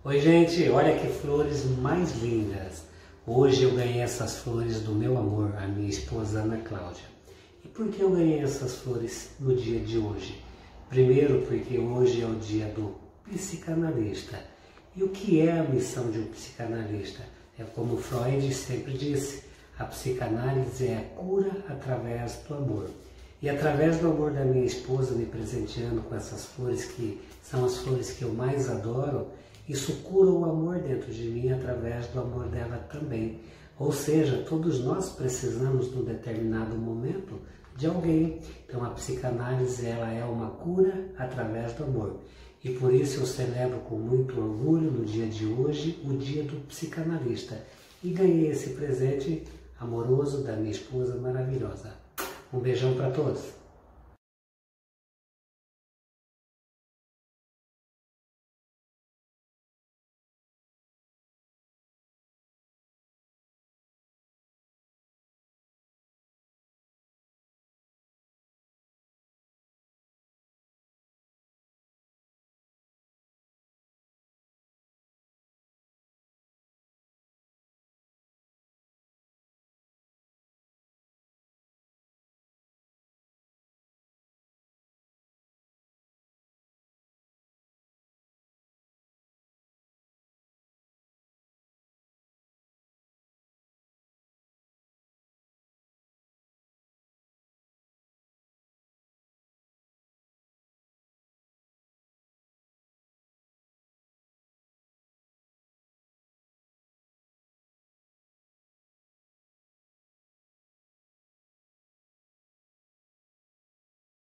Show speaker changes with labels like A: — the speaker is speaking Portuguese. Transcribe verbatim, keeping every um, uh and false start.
A: Oi gente, olha que flores mais lindas! Hoje eu ganhei essas flores do meu amor, a minha esposa Ana Cláudia. E por que eu ganhei essas flores no dia de hoje? Primeiro porque hoje é o dia do psicanalista. E o que é a missão de um psicanalista? É como Freud sempre disse, a psicanálise é a cura através do amor. E através do amor da minha esposa me presenteando com essas flores, que são as flores que eu mais adoro, isso cura o amor dentro de mim através do amor dela também. Ou seja, todos nós precisamos, num determinado momento, de alguém. Então a psicanálise ela é uma cura através do amor. E por isso eu celebro com muito orgulho no dia de hoje o dia do psicanalista. E ganhei esse presente amoroso da minha esposa maravilhosa. Um beijão para todos.